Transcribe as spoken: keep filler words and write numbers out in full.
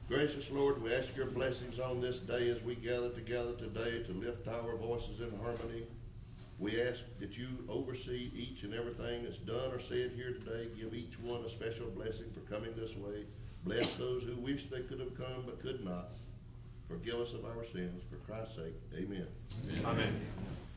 Gracious Lord, we ask your blessings on this day as we gather together today to lift our voices in harmony. We ask that you oversee each and everything that's done or said here today. Give each one a special blessing for coming this way. Bless those who wish they could have come but could not. Forgive us of our sins. For Christ's sake, amen. Amen. Amen.